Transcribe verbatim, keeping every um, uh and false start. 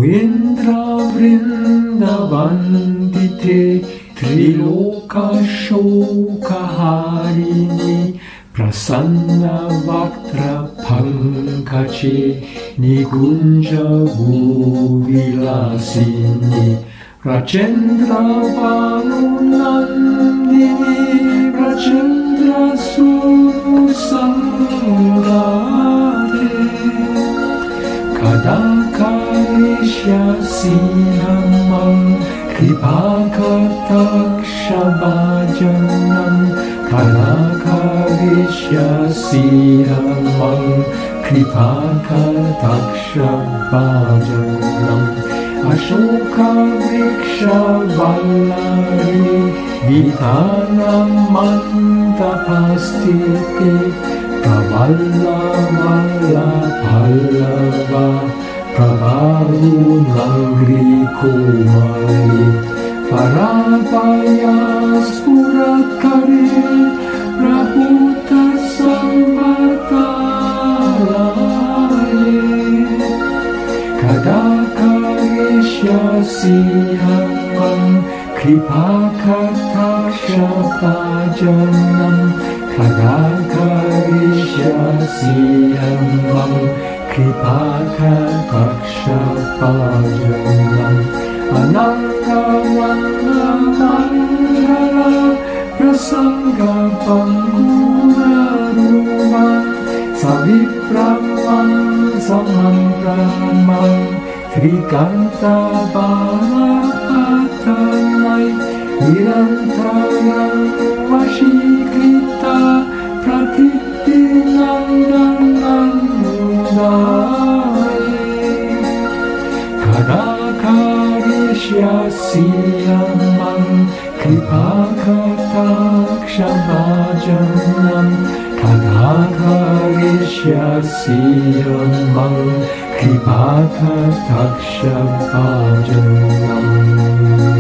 Indra Vrindavandite Triloka Shoka Harini Prasanna Vaktra Pankache Nikunja Bhuvilasini Rajendra Banu Nandini Rajendra Sunu Sangate Kadakarisya Sinamam Kripa Kataksha Bhajanam Kadakarisya Sinamam Kripa Kataksha Bhajanam Ashoka Vrishhabhanu Vidhanam Mantapastite Pravallava Pallava Prabhavu Nangri Kumari Parapaya Spurakari Prabhuta Samvatalaye Kadakarisya Siyamam Kripa Kataksha Bhajanam Kadakarisya Siyamam Kripa Kataksha Bhajanam Ananga Vanga Mangala Prasanga Pangura Ruman Savipramam Samantramam Trikanta Bharapatanai Nirantaram Vashikrita Pratiti Nandanandai Kadakarisya Siyamam Kripa Kataksha Bhajanam Kadakarisya Siyamam Kripa Kataksha Bhajanam